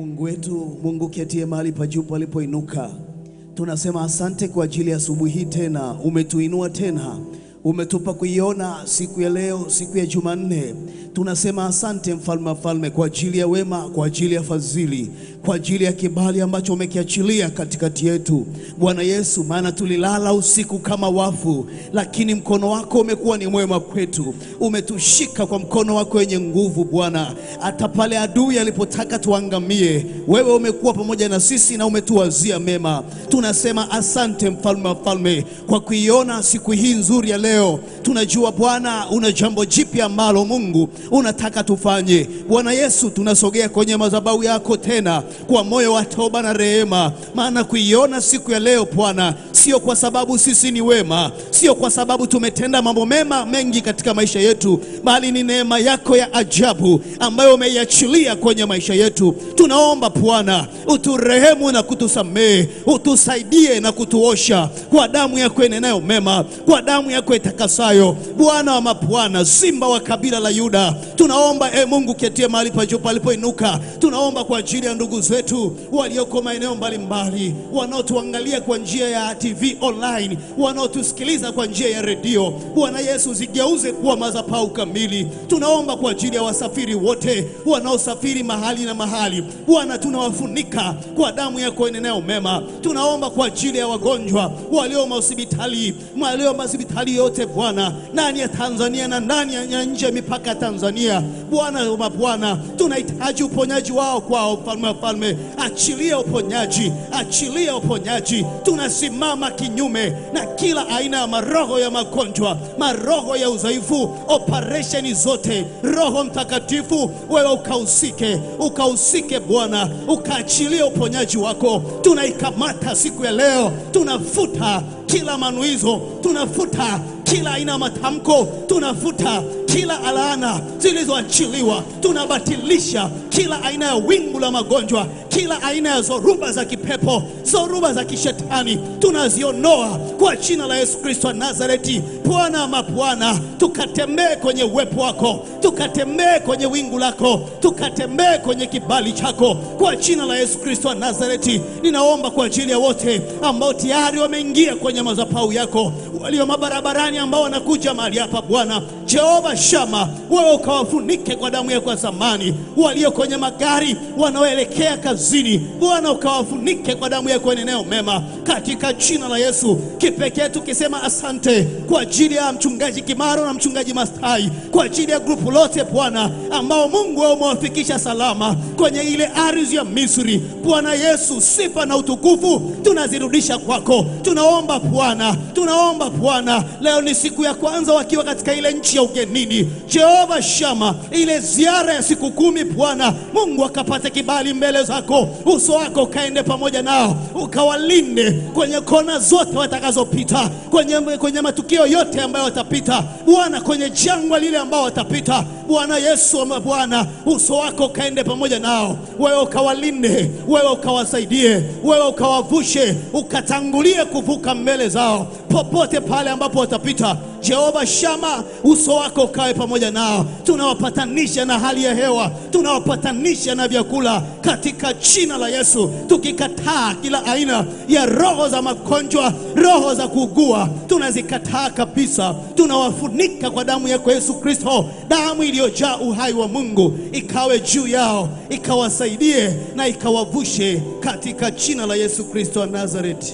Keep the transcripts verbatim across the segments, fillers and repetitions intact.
Mungu wetu, Mungu ketie mahali pa juu palipoinuka, tunasema asante kwa ajili ya asubuhi hii tena. Umetuinua tena, umetupa kuiona siku ya leo, siku ya Jumanne. Tunasema asante mfalme wa falme kwa ajili ya wema, kwa ajili ya fadhili, kwa ajili ya kibali ambacho umekiachilia katikati yetu Bwana Yesu. Maana tulilala usiku kama wafu, lakini mkono wako umekuwa ni mwema kwetu. Umetushika kwa mkono wako wenye nguvu Bwana. Hata pale adui alipotaka tuangamie, wewe umekuwa pamoja na sisi na umetuwazia mema. Tunasema asante mfalme wa falme kwa kuiona siku hii nzuri ya leo. Tunajua Bwana una jambo jipya ambalo Mungu unataka tufanye. Bwana Yesu, tunasogea kwenye madhabahu yako tena kwa moyo wa toba na rehema. Maana kuiona siku ya leo Bwana, sio kwa sababu sisi ni wema, sio kwa sababu tumetenda mambo mema mengi katika maisha yetu, bali ni neema yako ya ajabu ambayo umeiachilia kwenye maisha yetu. Tunaomba Bwana uturehemu na kutusamehe, utusaidie na kutuosha kwa damu yako inenayo mema, kwa damu yako itakasayo. Bwana wa mabwana, Simba wa kabila la Yuda, tunaomba e Mungu ketie mahali pa juu palipoinuka. Tunaomba kwa ajili ya ndugu zetu walioko maeneo mbalimbali, wanaotuangalia kwa njia ya T V online, wanaotusikiliza kwa njia ya redio. Bwana Yesu, zigeuze kuwa madhabahu kamili. Tunaomba kwa ajili ya wasafiri wote wanaosafiri mahali na mahali. Bwana, tunawafunika kwa damu yako inenayo mema. Tunaomba kwa ajili ya wagonjwa walio hospitali, walio hospitali yote Bwana, ndani ya Tanzania na ndani ya nje ya mipaka ya Tanzania. Bwana wa Bwana, tunahitaji uponyaji wao kwao mfalme wa falme. Achilia uponyaji, achilia uponyaji. Tunasimama kinyume na kila aina ya maroho ya magonjwa, maroho ya udhaifu, operation zote. Roho Mtakatifu, wewe ukahusike, ukahusike Bwana, ukaachilia uponyaji wako. Tunaikamata siku ya leo, tunafuta kila manuizo, tunafuta kila aina matamko, tunafuta kila alana zilizoachiliwa. Tunabatilisha kila aina ya wingu la magonjwa, kila aina ya zoruba za kipepo, zoruba za kishetani, tunaziondoa kwa jina la Yesu Kristo wa Nazareti. Bwana mabwana, tukatembee kwenye uwepo wako, tukatembee kwenye wingu lako, tukatembee kwenye kibali chako kwa jina la Yesu Kristo wa Nazareti. Ninaomba kwa ajili ya wote ambao tayari wameingia kwenye madhabahu yako, walio mabarabarani ambao wanakuja mahali hapa Bwana Jehova Shama, wewe ukawafunike kwa damu yako ya zamani. Walio kwenye magari wanaoelekea kazini, Bwana ukawafunike kwa damu yako inenayo mema katika jina la Yesu. Kipekee tukisema asante kwa ajili ya mchungaji Kimaro na mchungaji Mastai, kwa ajili ya grupu lote Bwana ambao Mungu wewe umewafikisha salama kwenye ile ardhi ya Misri. Bwana Yesu, sifa na utukufu tunazirudisha kwako. Tunaomba Bwana, tunaomba Bwana, leo ni siku ya kwanza wakiwa katika ile nchi ya ugenini. Jehova Shama, ile ziara ya siku kumi Bwana, Mungu akapata kibali mbele zako. Uso wako kaende pamoja nao, ukawalinde kwenye kona zote watakazopita, kwenye, kwenye matukio yote ambayo watapita Bwana, kwenye jangwa lile ambao watapita Bwana Yesu. Bwana, uso wako kaende pamoja nao, wewe ukawalinde, wewe ukawasaidie, wewe ukawavushe, ukatangulie kuvuka mbele zao popote pale ambapo watapita. Jehova Shama, uso wako kae pamoja nao. Tunawapatanisha na hali ya hewa, tunawapatanisha na vyakula katika jina la Yesu. Tukikataa kila aina ya roho za magonjwa, roho za kuugua, tunazikataa kabisa. Tunawafunika kwa damu yako Yesu Kristo, damu iliyojaa uhai wa Mungu. Ikawe juu yao, ikawasaidie na ikawavushe katika jina la Yesu Kristo wa Nazareti.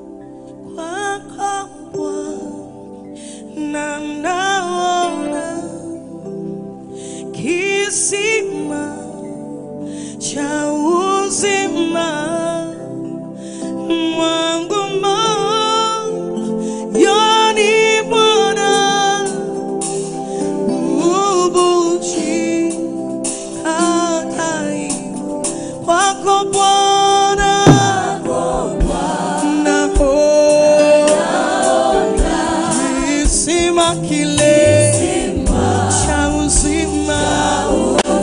Na naona kisima cha uzima mwangu moyoni Bwana, ubuchi katai wako Bwana, kile cha uzima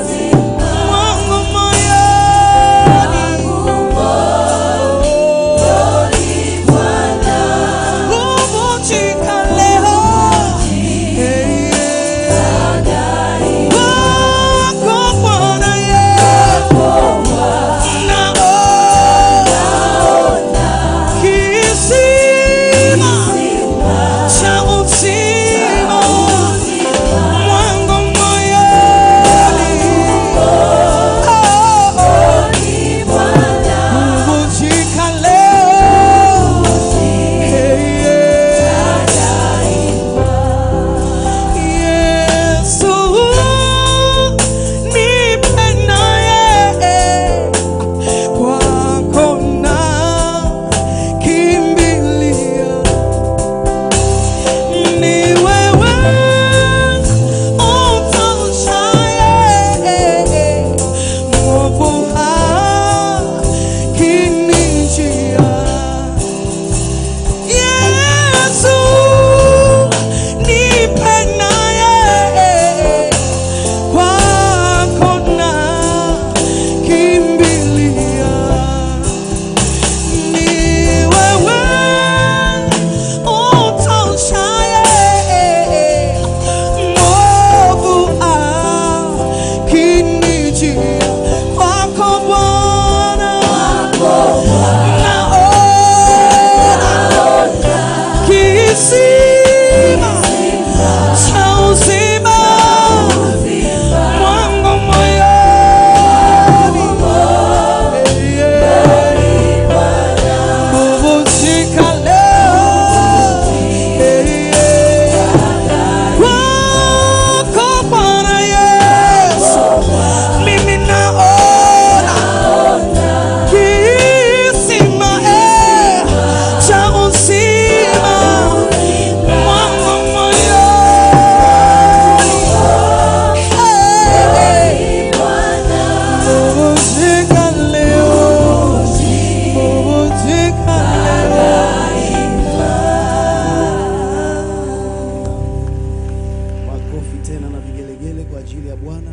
ya Bwana.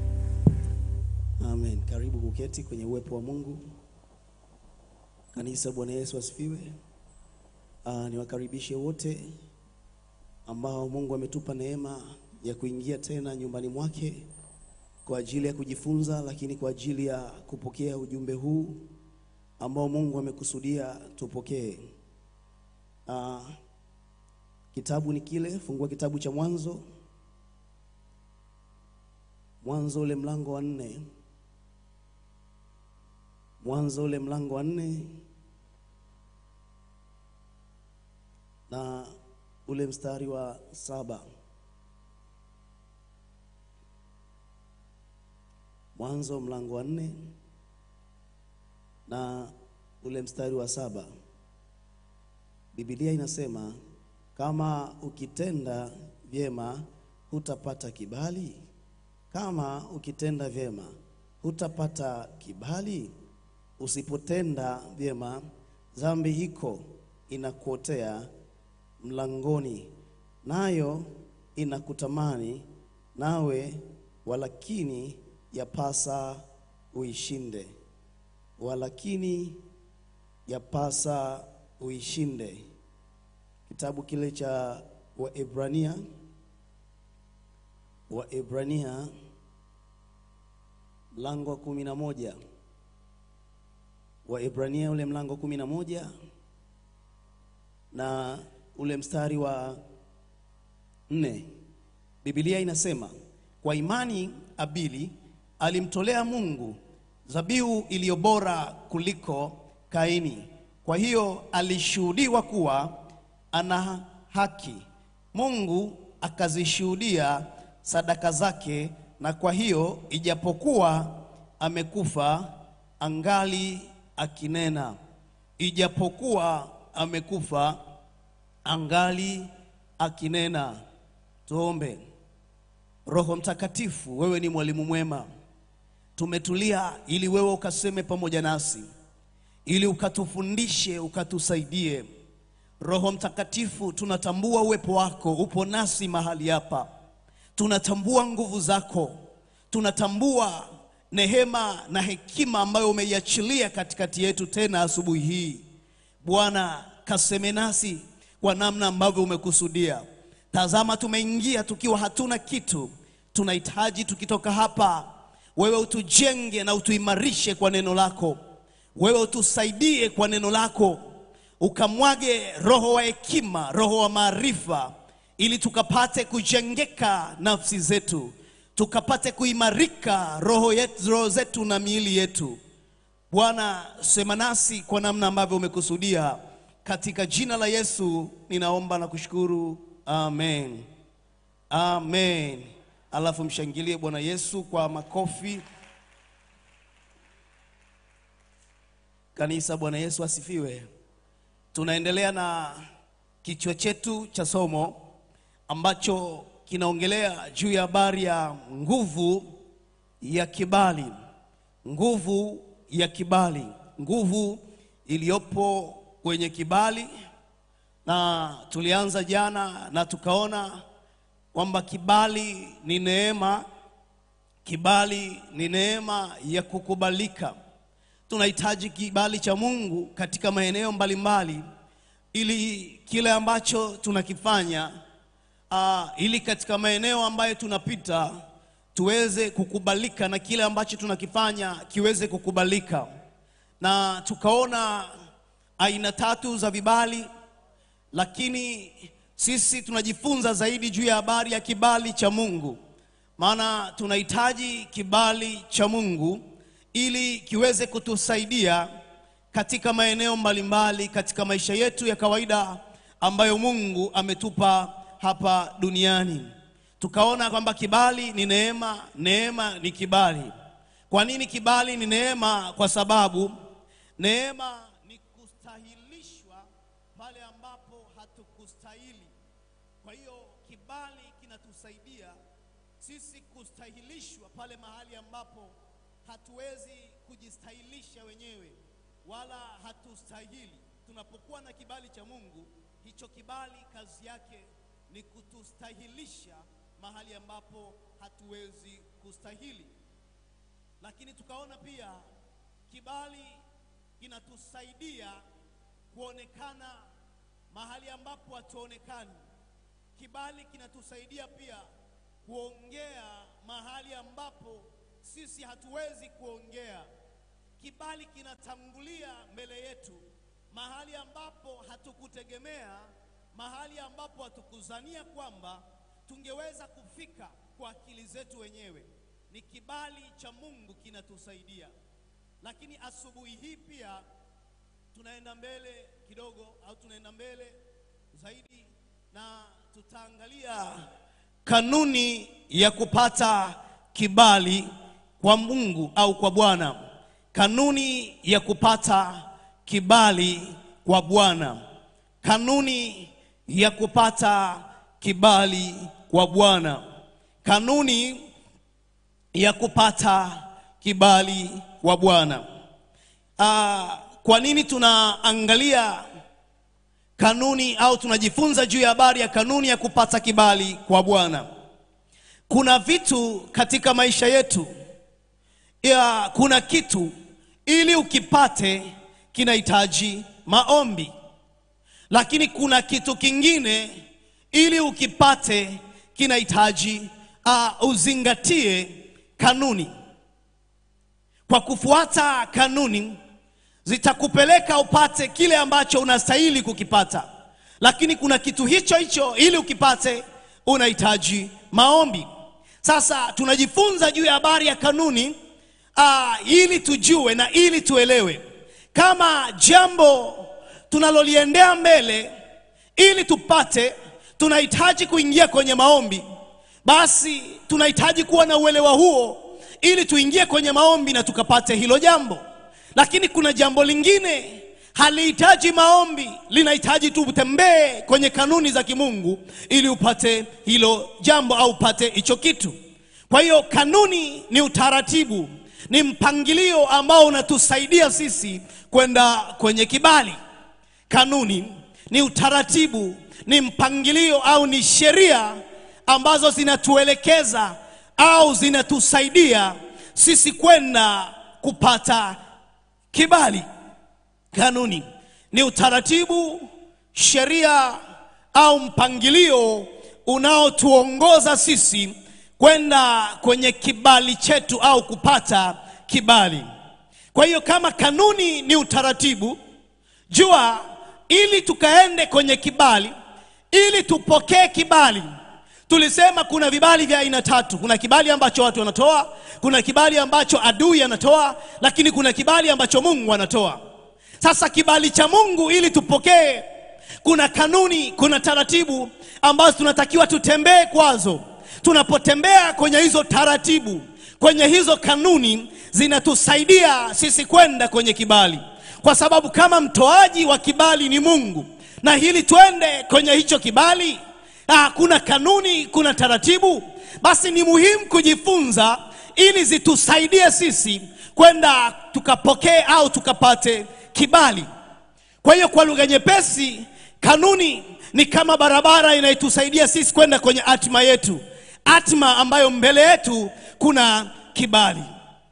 Amen. Karibu kuketi kwenye uwepo wa Mungu. Kanisa, Bwana Yesu asifiwe. Ah, niwakaribishe wote ambao Mungu ametupa neema ya kuingia tena nyumbani mwake kwa ajili ya kujifunza, lakini kwa ajili ya kupokea ujumbe huu ambao Mungu amekusudia tupokee. Ah, kitabu ni kile, fungua kitabu cha Mwanzo. Mwanzo ule mlango wa nne. Mwanzo ule mlango wa nne na ule mstari wa saba. Mwanzo mlango wa nne na ule mstari wa saba. Biblia inasema, kama ukitenda vyema hutapata kibali? Kama ukitenda vyema hutapata kibali? Usipotenda vyema, dhambi hiko inakuotea mlangoni, nayo inakutamani, nawe walakini yapasa uishinde. Walakini yapasa uishinde. Kitabu kile cha Waebrania, Waebrania mlango wa kumi na moja. Waebrania ule mlango kumi na moja na ule mstari wa nne. Biblia inasema, kwa imani Abili alimtolea Mungu dhabihu iliyo bora kuliko Kaini. Kwa hiyo alishuhudiwa kuwa ana haki, Mungu akazishuhudia sadaka zake, na kwa hiyo ijapokuwa amekufa angali akinena. Ijapokuwa amekufa angali akinena. Tuombe. Roho Mtakatifu, wewe ni mwalimu mwema. Tumetulia ili wewe ukaseme pamoja nasi, ili ukatufundishe, ukatusaidie. Roho Mtakatifu, tunatambua uwepo wako upo nasi mahali hapa. Tunatambua nguvu zako. Tunatambua nehema na hekima ambayo umeiachilia katikati yetu tena asubuhi hii. Bwana, kaseme nasi kwa namna ambavyo umekusudia. Tazama, tumeingia tukiwa hatuna kitu. Tunahitaji tukitoka hapa, wewe utujenge na utuimarishe kwa neno lako. Wewe utusaidie kwa neno lako. Ukamwage roho wa hekima, roho wa maarifa, ili tukapate kujengeka nafsi zetu, tukapate kuimarika roho yetu, roho zetu na miili yetu. Bwana, sema nasi kwa namna ambavyo umekusudia. Katika jina la Yesu ninaomba na kushukuru. Amen. Amen. Alafu mshangilie Bwana Yesu kwa makofi. Kanisa, Bwana Yesu asifiwe. Tunaendelea na kichwa chetu cha somo ambacho kinaongelea juu ya habari ya nguvu ya kibali. Nguvu ya kibali. Nguvu iliyopo kwenye kibali. Na tulianza jana na tukaona kwamba kibali ni neema. Kibali ni neema ya kukubalika. Tunahitaji kibali cha Mungu katika maeneo mbalimbali, ili kile ambacho tunakifanya, uh, ili katika maeneo ambayo tunapita tuweze kukubalika, na kile ambacho tunakifanya kiweze kukubalika. Na tukaona aina tatu za vibali, lakini sisi tunajifunza zaidi juu ya habari ya kibali cha Mungu. Maana tunahitaji kibali cha Mungu ili kiweze kutusaidia katika maeneo mbalimbali katika maisha yetu ya kawaida ambayo Mungu ametupa hapa duniani. Tukaona kwamba kibali ni neema, neema ni kibali. Kwa nini kibali ni neema? Kwa sababu neema ni kustahilishwa pale ambapo hatukustahili. Kwa hiyo kibali kinatusaidia sisi kustahilishwa pale mahali ambapo hatuwezi kujistahilisha wenyewe wala hatustahili. Tunapokuwa na kibali cha Mungu, hicho kibali kazi yake ni kutustahilisha mahali ambapo hatuwezi kustahili. Lakini tukaona pia kibali kinatusaidia kuonekana mahali ambapo hatuonekani. Kibali kinatusaidia pia kuongea mahali ambapo sisi hatuwezi kuongea. Kibali kinatangulia mbele yetu mahali ambapo hatukutegemea, mahali ambapo hatukuzania kwamba tungeweza kufika kwa akili zetu wenyewe. Ni kibali cha Mungu kinatusaidia. Lakini asubuhi hii pia tunaenda mbele kidogo, au tunaenda mbele zaidi, na tutaangalia kanuni ya kupata kibali kwa Mungu au kwa Bwana. Kanuni ya kupata kibali kwa Bwana. Kanuni ya kupata kibali kwa Bwana. Kanuni ya kupata kibali kwa Bwana. Ah, kwa nini tunaangalia kanuni au tunajifunza juu ya habari ya kanuni ya kupata kibali kwa Bwana? Kuna vitu katika maisha yetu, ya kuna kitu ili ukipate kinahitaji maombi. Lakini kuna kitu kingine ili ukipate kinahitaji uh, uzingatie kanuni. Kwa kufuata kanuni zitakupeleka upate kile ambacho unastahili kukipata. Lakini kuna kitu hicho hicho ili ukipate unahitaji maombi. Sasa tunajifunza juu ya habari ya kanuni uh, ili tujue na ili tuelewe kama jambo tunaloliendea mbele ili tupate tunahitaji kuingia kwenye maombi, basi tunahitaji kuwa na uelewa huo ili tuingie kwenye maombi na tukapate hilo jambo. Lakini kuna jambo lingine halihitaji maombi, linahitaji tu utembee kwenye kanuni za kimungu ili upate hilo jambo au upate hicho kitu. Kwa hiyo kanuni ni utaratibu, ni mpangilio ambao unatusaidia sisi kwenda kwenye kibali. Kanuni ni utaratibu, ni mpangilio au ni sheria ambazo zinatuelekeza au zinatusaidia sisi kwenda kupata kibali. Kanuni ni utaratibu, sheria au mpangilio unaotuongoza sisi kwenda kwenye kibali chetu au kupata kibali. Kwa hiyo kama kanuni ni utaratibu, jua ili tukaende kwenye kibali, ili tupokee kibali, tulisema kuna vibali vya aina tatu. Kuna kibali ambacho watu wanatoa, kuna kibali ambacho adui anatoa, lakini kuna kibali ambacho Mungu anatoa. Sasa kibali cha Mungu ili tupokee, kuna kanuni, kuna taratibu ambazo tunatakiwa tutembee kwazo. Tunapotembea kwenye hizo taratibu, kwenye hizo kanuni, zinatusaidia sisi kwenda kwenye kibali. Kwa sababu kama mtoaji wa kibali ni Mungu, na hili twende kwenye hicho kibali, ah, kuna kanuni, kuna taratibu, basi ni muhimu kujifunza ili zitusaidie sisi kwenda tukapokee au tukapate kibali. Kwa hiyo kwa lugha nyepesi, kanuni ni kama barabara inayotusaidia sisi kwenda kwenye hatima yetu, hatima ambayo mbele yetu kuna kibali.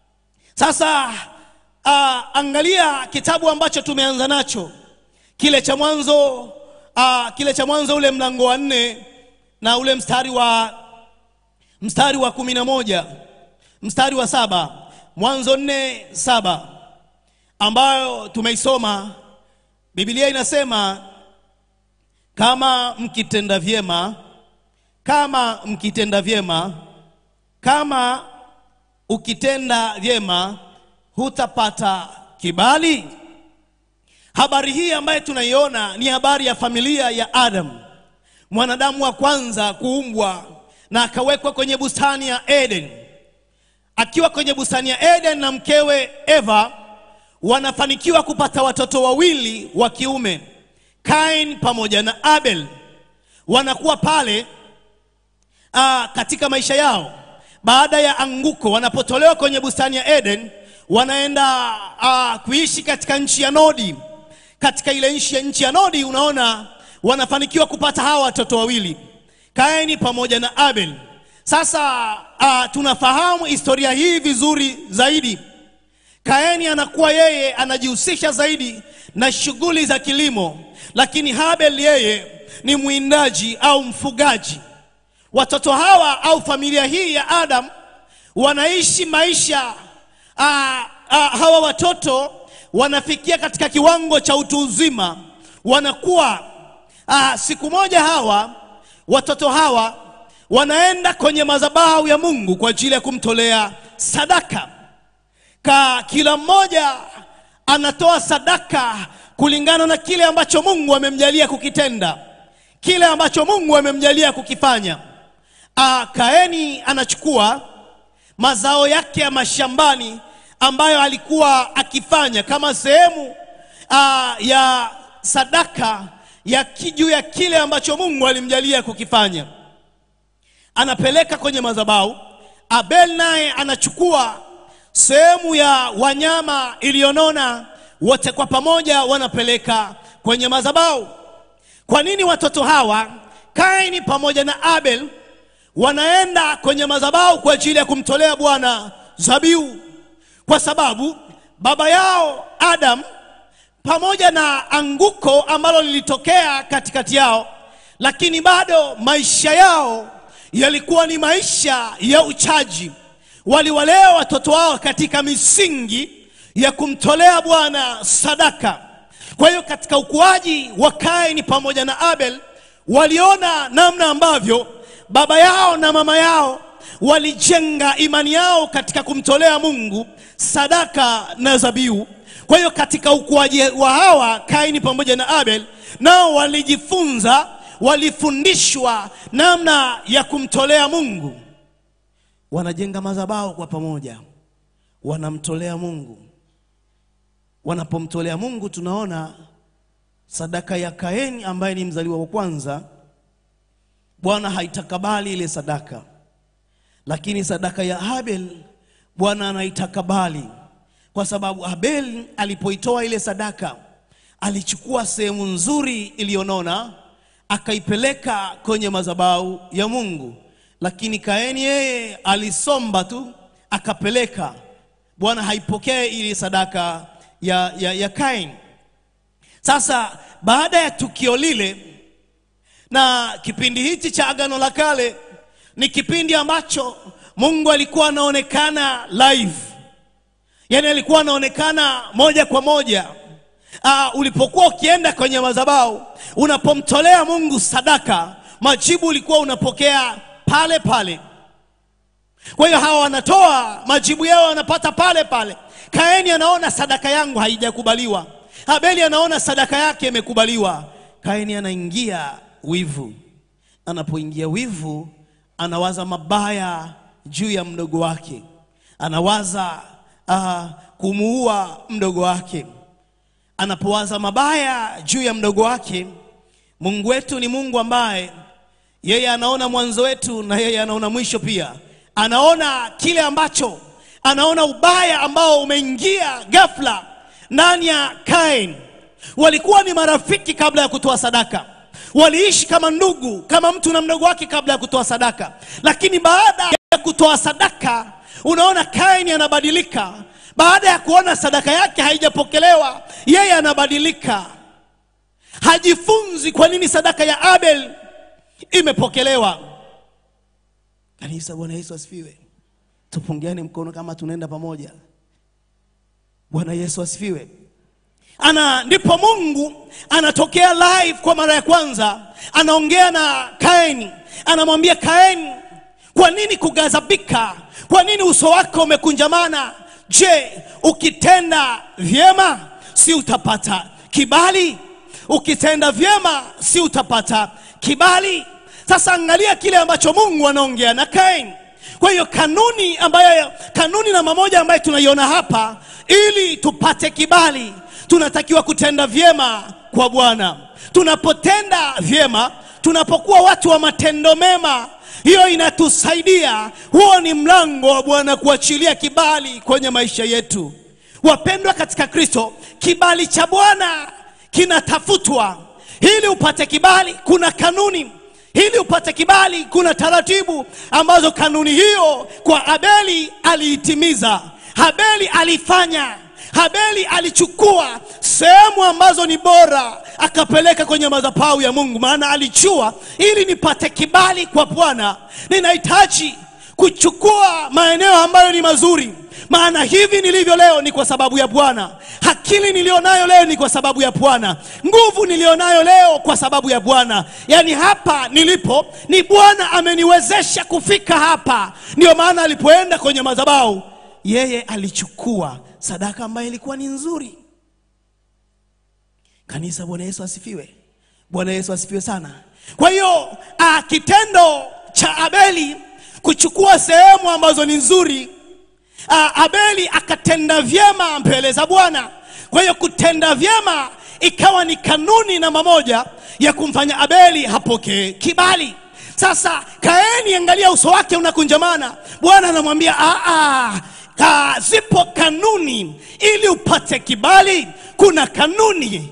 Sasa uh, angalia kitabu ambacho tumeanza nacho, kile cha Mwanzo, uh, kile cha Mwanzo ule mlango wa nne na ule mstari wa mstari wa kumi na moja, mstari wa saba. Mwanzo nne saba, ambayo tumeisoma. Biblia inasema, kama mkitenda vyema, kama mkitenda vyema, kama ukitenda vyema, hutapata kibali. Habari hii ambayo tunaiona ni habari ya familia ya Adam, mwanadamu wa kwanza kuumbwa na akawekwa kwenye bustani ya Eden. Akiwa kwenye bustani ya Eden na mkewe Eva, wanafanikiwa kupata watoto wawili wa kiume, Kain pamoja na Abel. Wanakuwa pale aa, katika maisha yao. Baada ya anguko, wanapotolewa kwenye bustani ya Eden, wanaenda aa, kuishi katika nchi ya Nodi. Katika ile nchi ya nchi ya Nodi, unaona wanafanikiwa kupata hawa watoto wawili, Kaini pamoja na Abel. Sasa uh, tunafahamu historia hii vizuri zaidi. Kaini anakuwa yeye anajihusisha zaidi na shughuli za kilimo, lakini Habel yeye ni mwindaji au mfugaji. Watoto hawa au familia hii ya Adam wanaishi maisha uh, uh, hawa watoto wanafikia katika kiwango cha utu uzima, wanakuwa uh, siku moja hawa watoto hawa wanaenda kwenye madhabahu ya Mungu kwa ajili ya kumtolea sadaka. Ka kila mmoja anatoa sadaka kulingana na kile ambacho Mungu amemjalia kukitenda, kile ambacho Mungu amemjalia kukifanya. Uh, Kaini anachukua mazao yake ya mashambani ambayo alikuwa akifanya kama sehemu uh, ya sadaka ya juu ya kile ambacho Mungu alimjalia kukifanya. Anapeleka kwenye madhabahu. Abel naye anachukua sehemu ya wanyama iliyonona, wote kwa pamoja wanapeleka kwenye madhabahu. Kwa nini watoto hawa Kaini pamoja na Abel wanaenda kwenye madhabahu kwa ajili ya kumtolea Bwana zabihu? Kwa sababu baba yao Adam, pamoja na anguko ambalo lilitokea katikati yao, lakini bado maisha yao yalikuwa ni maisha ya uchaji. Waliwalea watoto wao katika misingi ya kumtolea Bwana sadaka. Kwa hiyo katika ukuaji wa Kaini pamoja na Abel, waliona namna ambavyo baba yao na mama yao walijenga imani yao katika kumtolea Mungu sadaka na zabihu. Kwa hiyo katika ukuaji wa hawa Kaini pamoja na Abel, nao walijifunza, walifundishwa namna ya kumtolea Mungu. Wanajenga madhabahu kwa pamoja, wanamtolea Mungu. Wanapomtolea Mungu, tunaona sadaka ya Kaini ambaye ni mzaliwa wa kwanza, Bwana haitakabali ile sadaka. Lakini sadaka ya Abel Bwana anaitakabali, kwa sababu Abel alipoitoa ile sadaka alichukua sehemu nzuri iliyonona akaipeleka kwenye madhabahu ya Mungu. Lakini Kaini yeye alisomba tu akapeleka. Bwana haipokee ile sadaka ya, ya, ya Kaini. Sasa baada ya tukio lile, na kipindi hichi cha Agano la Kale ni kipindi ambacho Mungu alikuwa anaonekana live. Yaani alikuwa anaonekana moja kwa moja. Uh, ulipokuwa ukienda kwenye madhabahu, unapomtolea Mungu sadaka, majibu ulikuwa unapokea pale pale. Kwa hiyo hawa wanatoa majibu yao, wanapata pale pale. Kaini anaona sadaka yangu haijakubaliwa. Abeli anaona sadaka yake imekubaliwa. Kaini anaingia wivu. Anapoingia wivu, anawaza mabaya juu ya mdogo wake. Anawaza uh, kumuua mdogo wake. Anapowaza mabaya juu ya mdogo wake, Mungu wetu ni Mungu ambaye yeye anaona mwanzo wetu na yeye anaona mwisho pia. Anaona kile ambacho, anaona ubaya ambao umeingia ghafla ndani ya Kaini. Walikuwa ni marafiki kabla ya kutoa sadaka. Waliishi kama ndugu, kama mtu na mdogo wake kabla ya kutoa sadaka. Lakini baada ya kutoa sadaka, unaona Kaini anabadilika. Baada ya kuona sadaka yake haijapokelewa, yeye anabadilika. Hajifunzi kwa nini sadaka ya Abel imepokelewa. Kanisa, Bwana Yesu asifiwe. Tupungiane mkono kama tunaenda pamoja. Bwana Yesu asifiwe. Ana ndipo Mungu anatokea live kwa mara ya kwanza. Anaongea na Kaini. Anamwambia Kaini, kwa nini kughadhabika? Kwa nini uso wako umekunjamana? Je, ukitenda vyema si utapata kibali? Ukitenda vyema si utapata kibali? Sasa angalia kile ambacho Mungu anaongea na Kaini. Kwa hiyo kanuni ambayo kanuni namba moja ambayo tunaiona hapa, ili tupate kibali tunatakiwa kutenda vyema kwa Bwana. Tunapotenda vyema, tunapokuwa watu wa matendo mema, hiyo inatusaidia. Huo ni mlango wa Bwana kuachilia kibali kwenye maisha yetu. Wapendwa katika Kristo, kibali cha Bwana kinatafutwa. Ili upate kibali, kuna kanuni. Ili upate kibali kuna taratibu ambazo kanuni hiyo kwa Abeli aliitimiza. Habeli alifanya. Habeli alichukua sehemu ambazo ni bora akapeleka kwenye madhabahu ya Mungu, maana alijua ili nipate kibali kwa Bwana ninahitaji kuchukua maeneo ambayo ni mazuri. Maana hivi nilivyo leo ni kwa sababu ya Bwana. Akili nilionayo leo ni kwa sababu ya Bwana. Nguvu nilionayo leo kwa sababu ya Bwana. Yani hapa nilipo ni Bwana ameniwezesha kufika hapa. Ndio maana alipoenda kwenye madhabahu, yeye alichukua sadaka ambayo ilikuwa ni nzuri. Kanisa, Bwana Yesu asifiwe. Bwana Yesu asifiwe sana. Kwa hiyo kitendo cha Abeli kuchukua sehemu ambazo ni nzuri, Abeli akatenda vyema mbele za Bwana. Kwa hiyo kutenda vyema ikawa ni kanuni namba moja ya kumfanya Abeli hapokee kibali. Sasa Kaini, angalia uso wake unakunjamana. Bwana anamwambia a a zipo kanuni ili upate kibali. Kuna kanuni,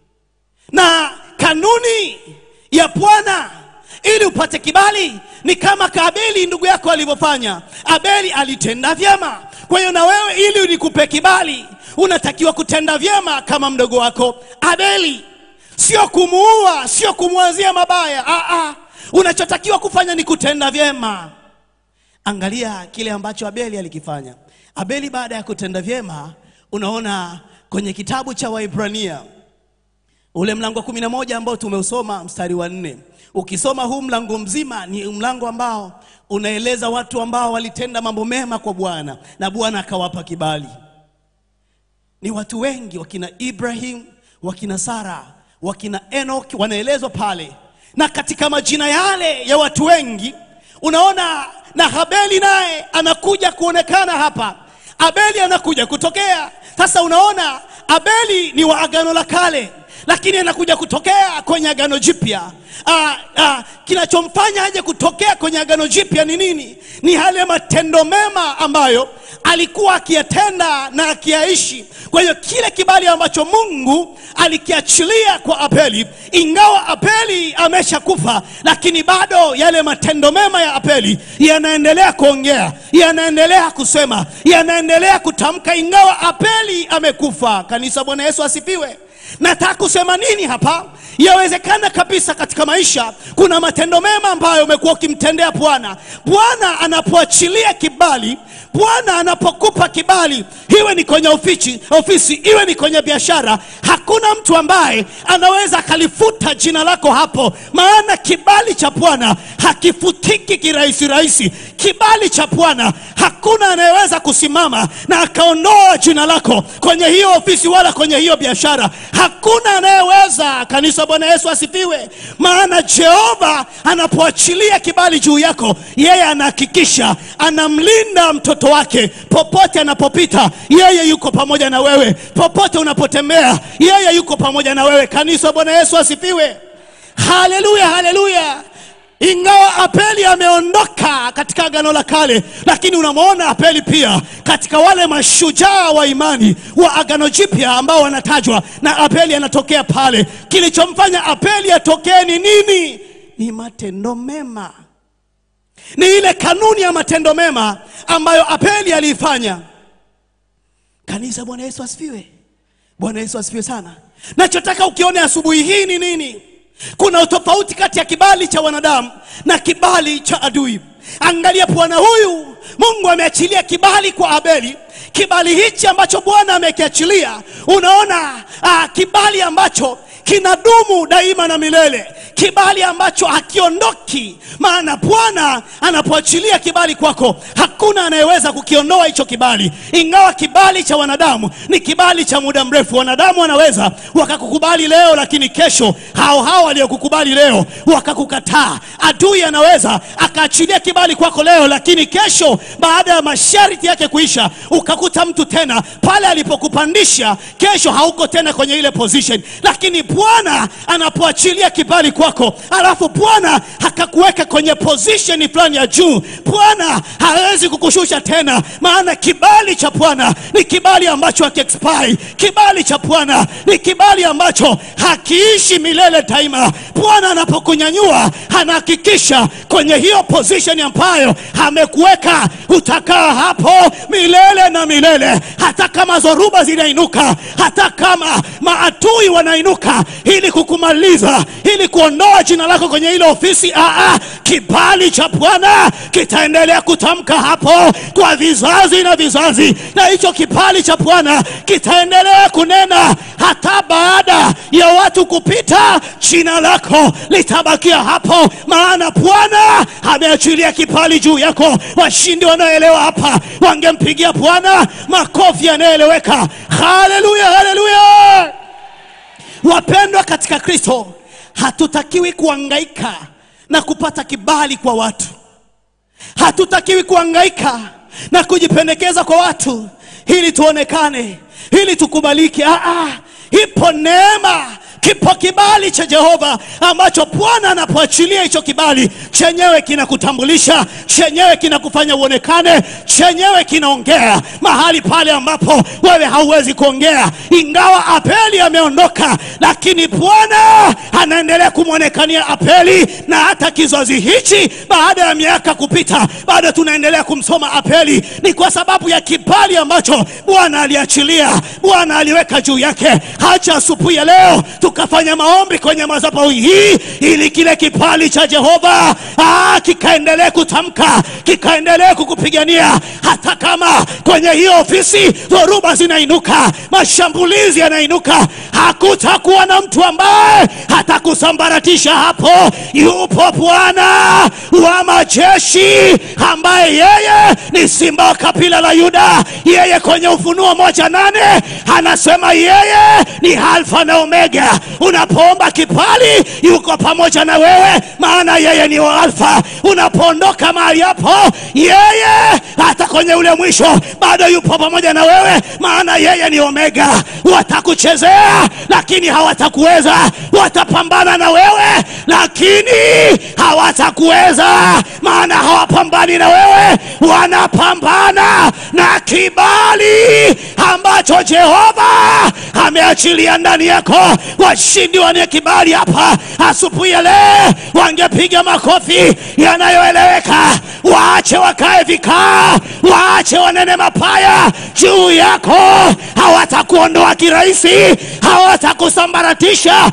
na kanuni ya Bwana ili upate kibali ni kama Abeli ndugu yako alivyofanya. Abeli alitenda vyema. Kwa hiyo na wewe ili unikupe kibali unatakiwa kutenda vyema kama mdogo wako Abeli. Sio kumuua, sio kumwazia mabaya. Ah ah. Unachotakiwa kufanya ni kutenda vyema. Angalia kile ambacho Abeli alikifanya. Abeli baada ya kutenda vyema, unaona kwenye kitabu cha Waebrania ule mlango wa kumi na moja ambao tumeusoma mstari wa nne. Ukisoma huu mlango mzima ni mlango ambao unaeleza watu ambao walitenda mambo mema kwa Bwana na Bwana akawapa kibali. Ni watu wengi, wakina Ibrahim, wakina Sara, wakina Enoch wanaelezwa pale. Na katika majina yale ya watu wengi unaona na Abeli naye anakuja kuonekana hapa. Abeli anakuja kutokea. Sasa unaona Abeli ni wa Agano la Kale, lakini anakuja kutokea kwenye Agano Jipya. Ah, ah, kinachomfanya aje kutokea kwenye Agano Jipya ni nini? Ni hale matendo mema ambayo alikuwa akiyatenda na akiyaishi. Kwa hiyo kile kibali ambacho Mungu alikiachilia kwa Abeli, ingawa Abeli ameshakufa, lakini bado yale matendo mema ya Abeli yanaendelea kuongea, yanaendelea kusema, yanaendelea kutamka ingawa Abeli amekufa. Kanisa, Bwana Yesu asifiwe. Nataka kusema nini hapa? Yawezekana kabisa katika maisha kuna matendo mema ambayo umekuwa ukimtendea Bwana. Bwana anapoachilia kibali, Bwana anapokupa kibali, iwe ni kwenye ofisi, ofisi iwe ni kwenye biashara, hakuna mtu ambaye anaweza kalifuta jina lako hapo. Maana kibali cha Bwana hakifutiki kirahisi rahisi. Kibali cha Bwana hakuna anayeweza kusimama na akaondoa jina lako kwenye hiyo ofisi wala kwenye hiyo biashara. Hakuna anayeweza. Kanisa, Bwana Yesu asifiwe. Maana Jehova anapoachilia kibali juu yako, yeye anahakikisha anamlinda mtoto wake popote anapopita. Yeye yuko pamoja na wewe popote unapotembea. Yeye yuko pamoja na wewe. Kanisa, Bwana Yesu asifiwe. Haleluya, haleluya. Ingawa Abeli ameondoka katika Agano la Kale, lakini unamwona Abeli pia katika wale mashujaa wa imani wa Agano Jipya ambao wanatajwa, na Abeli anatokea pale. Kilichomfanya Abeli atokee ni nini? Ni matendo mema. Ni ile kanuni ya matendo mema ambayo Abeli aliifanya. Kanisa, Bwana Yesu asifiwe. Bwana Yesu asifiwe sana. Nachotaka ukione asubuhi hii ni nini? Kuna utofauti kati ya kibali cha wanadamu na kibali cha adui. Angalia Bwana huyu, Mungu ameachilia kibali kwa Abeli. Kibali hichi ambacho Bwana amekiachilia, unaona ah, kibali ambacho kinadumu daima na milele. Kibali ambacho hakiondoki. Maana Bwana anapoachilia kibali kwako, hakuna anayeweza kukiondoa hicho kibali. Ingawa kibali cha wanadamu ni kibali cha muda mrefu. Wanadamu wanaweza wakakukubali leo, lakini kesho hao hao waliokukubali leo wakakukataa. Adui anaweza akaachilia kibali kwako leo, lakini kesho baada ya masharti yake kuisha, ukakuta mtu tena pale alipokupandisha, kesho hauko tena kwenye ile position. Lakini Bwana anapoachilia kibali kwako, alafu Bwana akakuweka kwenye position fulani ya juu, Bwana hawezi kukushusha tena. Maana kibali cha Bwana ni kibali ambacho hakiexpire. Kibali cha Bwana ni kibali ambacho hakiishi milele daima. Bwana anapokunyanyua anahakikisha kwenye hiyo position ambayo amekuweka utakaa hapo milele na milele. Hata kama zoruba zinainuka, hata kama maadui wanainuka ili kukumaliza, ili kuondoa jina lako kwenye ile ofisi, aa, kibali cha Bwana kitaendelea kutamka hapo kwa vizazi na vizazi. Na hicho kibali cha Bwana kitaendelea kunena hata baada ya watu kupita, jina lako litabakia hapo. Maana Bwana ameachilia kibali juu yako. Washindi wanaoelewa hapa wangempigia Bwana makofi yanayoeleweka. Haleluya, haleluya. Wapendwa katika Kristo, hatutakiwi kuhangaika na kupata kibali kwa watu. Hatutakiwi kuhangaika na kujipendekeza kwa watu ili tuonekane, ili tukubalike. Ah ah, ipo neema, kipo kibali cha Jehova ambacho Bwana anapoachilia hicho kibali, chenyewe kinakutambulisha, chenyewe kinakufanya uonekane, chenyewe kinaongea mahali pale ambapo wewe hauwezi kuongea. Ingawa Abeli ameondoka, lakini Bwana anaendelea kumuonekania Abeli. Na hata kizazi hichi baada ya miaka kupita, bado tunaendelea kumsoma Abeli. Ni kwa sababu ya kibali ambacho Bwana aliachilia, Bwana aliweka juu yake. Hacha asubuhi ya leo tukafanya maombi kwenye madhabahu hii ili kile kibali cha Jehova ah kikaendelee kutamka, kikaendelee kukupigania. Hata kama kwenye hiyo ofisi dhoruba zinainuka, mashambulizi yanainuka, hakutakuwa na mtu ambaye hatakusambaratisha hapo. Yupo Bwana wa majeshi ambaye yeye ni simba wa kabila la Yuda. Yeye kwenye Ufunuo moja nane anasema yeye ni Alfa na Omega. Unapoomba kibali, yuko pamoja na wewe, maana yeye ni Alfa. Unapoondoka mahali hapo, yeye hata kwenye ule mwisho bado yupo pamoja na wewe, maana yeye ni Omega. Watakuchezea lakini hawatakuweza. Watapambana na wewe lakini hawatakuweza, maana hawapambani na wewe, wanapambana na kibali ambacho Jehova ameachilia ndani yako. Washindi wane kibali hapa asubuhi ya leo wangepiga makofi yanayoeleweka. Waache wakae vikaa, waache wanene mapaya juu yako. Hawatakuondoa kirahisi, hawatakusambaratisha,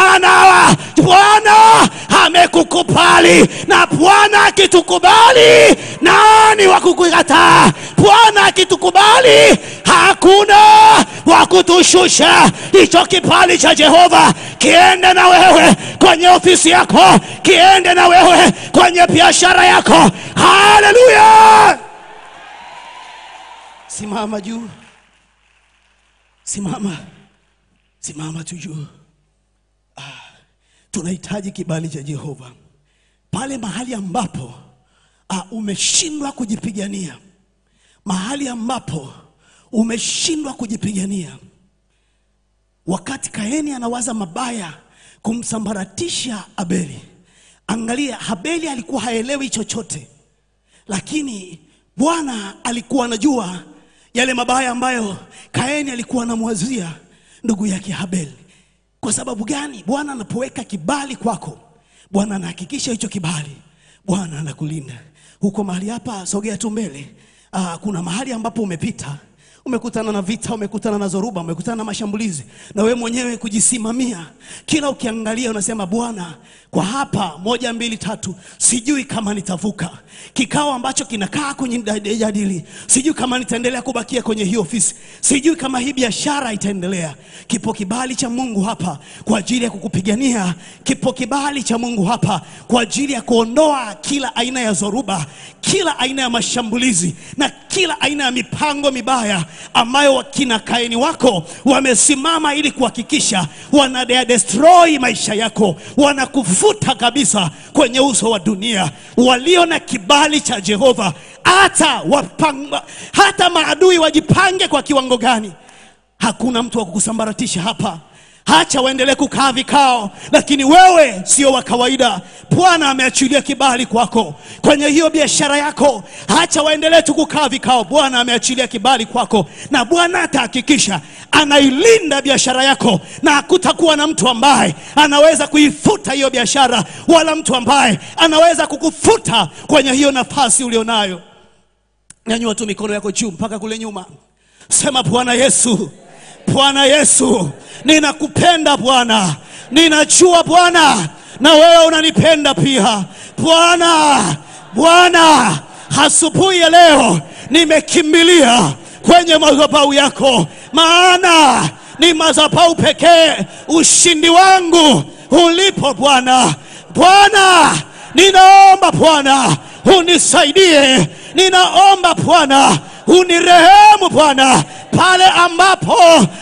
maana Bwana amekukubali. Na Bwana akitukubali, nani wa kukukataa? Bwana akitukubali, hakuna wa kutushusha. Hicho kibali cha Jehova kiende na wewe kwenye ofisi yako, kiende na wewe kwenye biashara yako. Haleluya. Simama juu, simama, simama tu juu. Ah, tunahitaji kibali cha Jehova pale mahali ambapo ah, umeshindwa kujipigania, mahali ambapo umeshindwa kujipigania. Wakati Kaini anawaza mabaya kumsambaratisha Abeli, angalia, Abeli alikuwa haelewi chochote, lakini Bwana alikuwa anajua yale mabaya ambayo Kaini alikuwa anamwazia ndugu yake Abeli. Kwa sababu gani? Bwana anapoweka kibali kwako, Bwana anahakikisha hicho kibali, Bwana anakulinda. Huko mahali hapa, sogea tu mbele. Ah, kuna mahali ambapo umepita, umekutana na vita, umekutana na zoruba, umekutana na mashambulizi, na wewe mwenyewe kujisimamia. Kila ukiangalia unasema, Bwana, kwa hapa moja mbili tatu sijui kama nitavuka. Kikao ambacho kinakaa kwenye jadili, sijui kama nitaendelea kubakia kwenye hiyo ofisi, sijui kama hii biashara itaendelea. Kipo kibali cha Mungu hapa kwa ajili ya kukupigania. Kipo kibali cha Mungu hapa kwa ajili ya kuondoa kila aina ya zoruba, kila aina ya mashambulizi na kila aina ya mipango mibaya ambayo wakina Kaini wako wamesimama ili kuhakikisha wana destroy maisha yako, wanakufuta kabisa kwenye uso wa dunia. Walio na kibali cha Jehova, hata wapanga, hata maadui wajipange kwa kiwango gani, hakuna mtu wa kukusambaratisha hapa. Acha waendelee kukaa vikao, lakini wewe sio wa kawaida. Bwana ameachilia kibali kwako kwenye hiyo biashara yako. Acha waendelee tu kukaa vikao. Bwana ameachilia kibali kwako, na Bwana atahakikisha anailinda biashara yako, na hakutakuwa na mtu ambaye anaweza kuifuta hiyo biashara, wala mtu ambaye anaweza kukufuta kwenye hiyo nafasi ulionayo. Nyanyua tu mikono yako juu mpaka kule nyuma. Sema, Bwana Yesu, Bwana Yesu, ninakupenda Bwana. Ninajua Bwana na wewe unanipenda pia. Bwana, Bwana, asubuhi ya leo nimekimbilia kwenye madhabahu yako, maana ni madhabahu pekee ushindi wangu ulipo Bwana. Bwana, ninaomba Bwana unisaidie. Ninaomba Bwana unirehemu Bwana, pale ambapo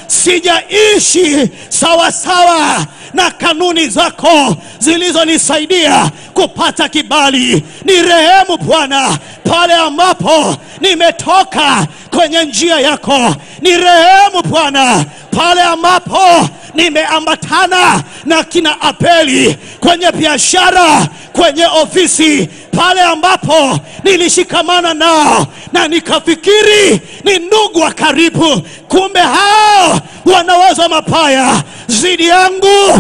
sijaishi sawa sawa na kanuni zako zilizonisaidia kupata kibali. Nirehemu Bwana pale ambapo nimetoka kwenye njia yako. Nirehemu Bwana pale ambapo nimeambatana na kina Abeli kwenye biashara, kwenye ofisi, pale ambapo nilishikamana nao na nikafikiri ni ndugu wa karibu, kumbe hao wanawaza mapaya zidi yangu.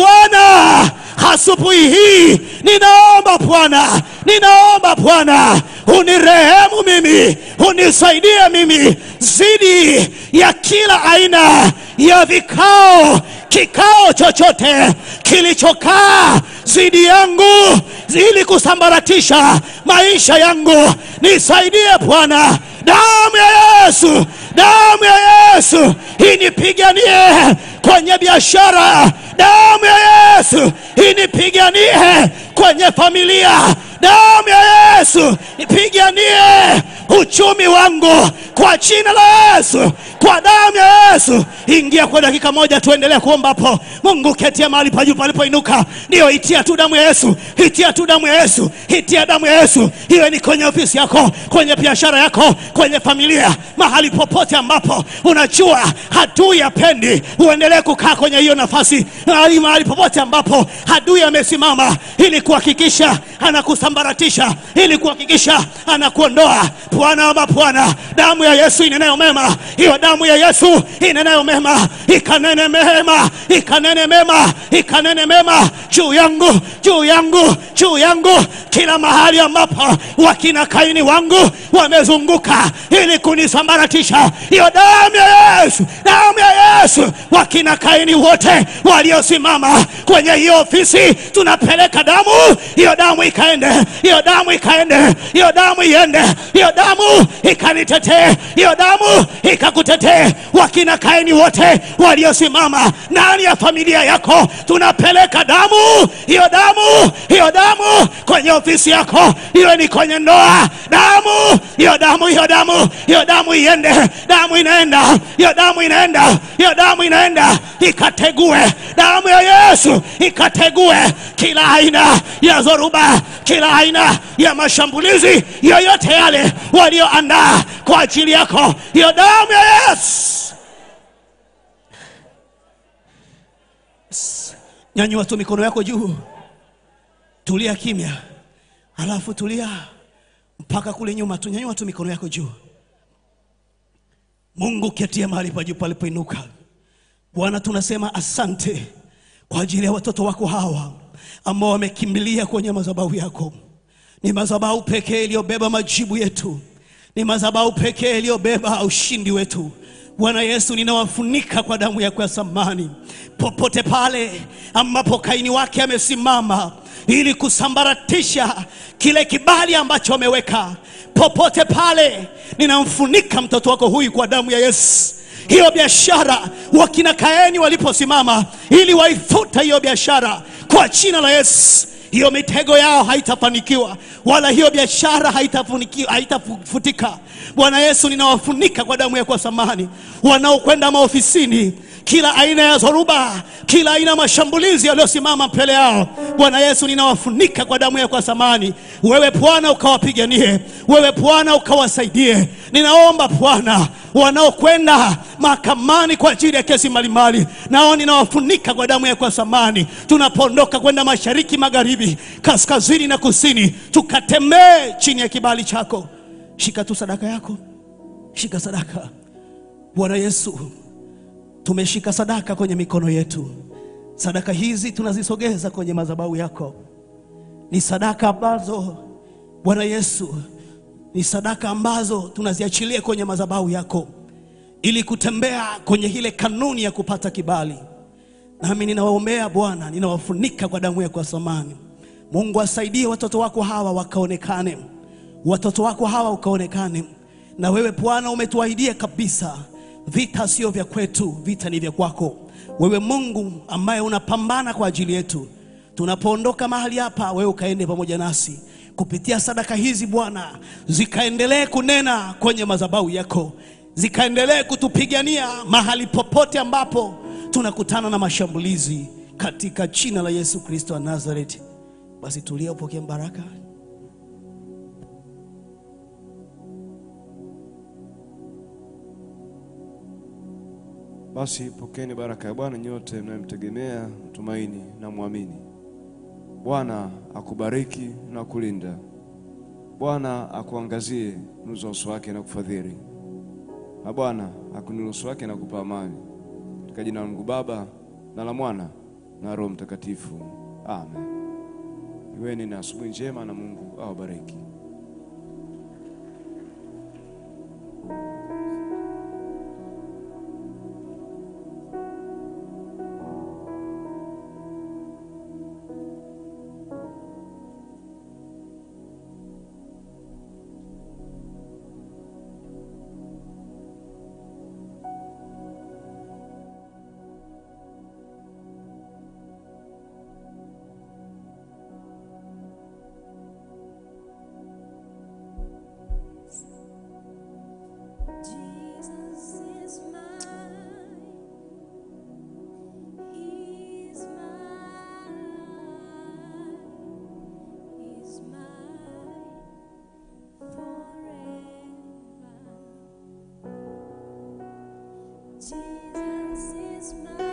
Bwana, asubuhi hii ninaomba Bwana, ninaomba Bwana unirehemu mimi, unisaidie mimi zidi ya kila aina ya vikao, kikao chochote kilichokaa zidi yangu ili kusambaratisha maisha yangu. Nisaidie Bwana. Damu ya Yesu, damu ya Yesu inipiganie kwenye biashara. Damu ya Yesu inipiganie kwenye familia. Damu ya Yesu ipiganie uchumi wangu kwa jina la Yesu, kwa damu ya Yesu. Ingia kwa dakika moja tuendelee kuomba hapo. Mungu ketia mahali pa juu palipoinuka. Ndio, itia tu damu ya Yesu, itia tu damu ya Yesu, itia damu ya Yesu. Iwe ni kwenye ofisi yako, kwenye biashara yako, kwenye familia, mahali popote ambapo unajua adui hapendi uendelee kukaa kwenye hiyo nafasi. Mahali popote ambapo adui amesimama ili kuhakikisha anakusambaratisha, ili kuhakikisha anakuondoa. Bwana wa Bwana, damu ya Yesu inenayo mema. Hiyo damu ya Yesu inenayo mema, ikanene mema, ikanene mema, ikanene mema juu yangu, juu yangu, juu yangu, kila mahali ambapo wakina Kaini wangu wamezunguka ili kunisambaratisha. Hiyo damu ya Yesu, damu ya Yesu, wakina Kaini wote waliosimama kwenye hiyo ofisi, tunapeleka damu. Hiyo damu ikaende, hiyo damu ikaende, hiyo damu iende, hiyo damu ikanitetee, hiyo damu ikakutetee. Wakina Kaini wote waliosimama ndani ya familia yako, tunapeleka damu. Hiyo damu, hiyo damu kwenye ofisi yako, iwe ni kwenye ndoa, damu, hiyo damu, hiyo damu, hiyo damu iende. Damu inaenda, hiyo damu inaenda, hiyo damu inaenda, ikategue. Damu ya Yesu ikategue kila aina ya zoruba, kila aina ya mashambulizi yoyote yale walioandaa kwa ajili yako. Hiyo damu ya Yesu. Nyanyua tu mikono yako juu. Tulia kimya. Alafu tulia mpaka kule nyuma. Tunyanyua tu mikono yako juu. Mungu ketia mahali pa juu palipoinuka. Bwana, tunasema asante kwa ajili ya watoto wako hawa ambao wamekimbilia kwenye madhabahu yako. Ni madhabahu pekee iliyobeba majibu yetu. Ni madhabahu pekee iliyobeba ushindi wetu. Bwana Yesu, ninawafunika kwa damu yako ya thamani. Popote pale ambapo Kaini wake amesimama ili kusambaratisha kile kibali ambacho ameweka, popote pale ninamfunika mtoto wako huyu kwa damu ya Yesu. Hiyo biashara wakina Kaini waliposimama ili waifuta hiyo biashara, kwa jina la Yesu, hiyo mitego yao haitafanikiwa, wala hiyo biashara haitafunikiwa, haitafutika. Bwana Yesu, ninawafunika kwa damu yako ya thamani. Wanaokwenda maofisini kila aina ya dhoruba, kila aina ya mashambulizi yaliyosimama mbele yao. Bwana Yesu, ninawafunika kwa damu yako ya thamani. Wewe Bwana ukawapiganie, wewe Bwana ukawasaidie. Ninaomba Bwana, wanaokwenda mahakamani kwa ajili ya kesi mbalimbali, nao ninawafunika kwa damu yako ya thamani. Tunapoondoka kwenda mashariki, magharibi, kaskazini na kusini, tukatembee chini ya kibali chako. Shika tu sadaka yako, shika sadaka. Bwana Yesu, tumeshika sadaka kwenye mikono yetu. Sadaka hizi tunazisogeza kwenye madhabahu yako. Ni sadaka ambazo Bwana Yesu, ni sadaka ambazo tunaziachilia kwenye madhabahu yako ili kutembea kwenye ile kanuni ya kupata kibali. Nami ninawaombea Bwana, ninawafunika kwa damu yako ya thamani. Mungu asaidie watoto wako hawa wakaonekane. Watoto wako hawa ukaonekane. Na wewe Bwana umetuahidia kabisa, vita sio vya kwetu, vita ni vya kwako. Wewe Mungu ambaye unapambana kwa ajili yetu. Tunapoondoka mahali hapa, wewe ukaende pamoja nasi. Kupitia sadaka hizi Bwana, zikaendelee kunena kwenye madhabahu yako. Zikaendelee kutupigania mahali popote ambapo tunakutana na mashambulizi, katika jina la Yesu Kristo wa Nazareth. Basi tulia upokee baraka. Basi pokeeni baraka ya Bwana nyote mnayemtegemea, tumaini na muamini. Bwana akubariki na kulinda. Bwana akuangazie nuru za uso wake na kufadhili. Na Bwana akuinulie uso wake na kukupa amani. Katika jina la Mungu Baba na la Mwana na Roho Mtakatifu. Amen. Iweni na asubuhi njema na Mungu awabariki. Jesus is mine.